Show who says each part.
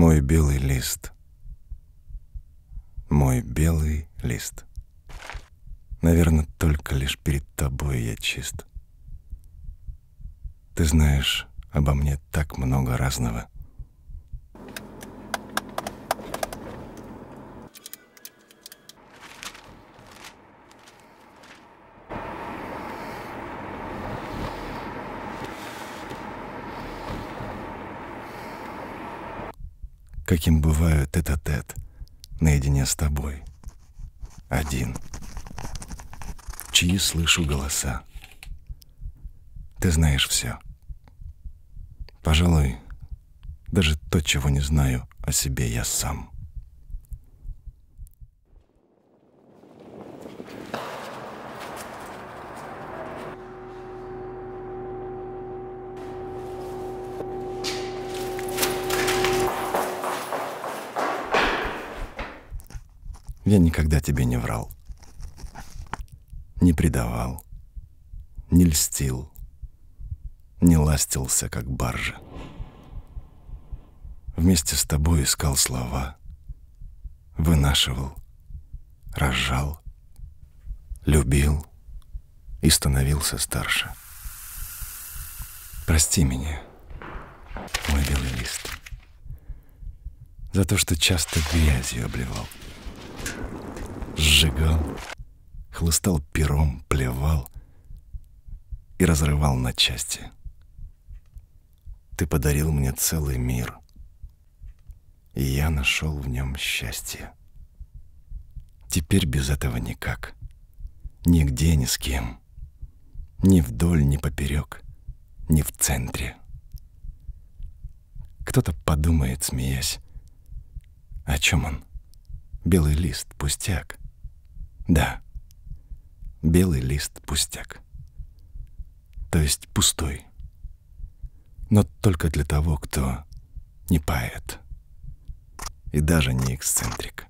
Speaker 1: Мой белый лист. Мой белый лист. Наверное, только лишь перед тобой я чист. Ты знаешь обо мне так много разного. Каким бываю тет-а-тет, наедине с тобой, один, чьи слышу голоса. Ты знаешь все. Пожалуй, даже то, чего не знаю о себе я сам. Я никогда тебе не врал, не предавал, не льстил, не ластился, как баржа. Вместе с тобой искал слова, вынашивал, рожал, любил и становился старше. Прости меня, мой белый лист, за то, что часто грязью обливал, сжигал, хлыстал пером, плевал и разрывал на части. Ты подарил мне целый мир, и я нашел в нем счастье. Теперь без этого никак, нигде, ни с кем, ни вдоль, ни поперек, ни в центре. Кто-то подумает, смеясь, о чем он? Белый лист, пустяк. Да, белый лист пустяк. То есть пустой. Но только для того, кто не поэт и даже не эксцентрик.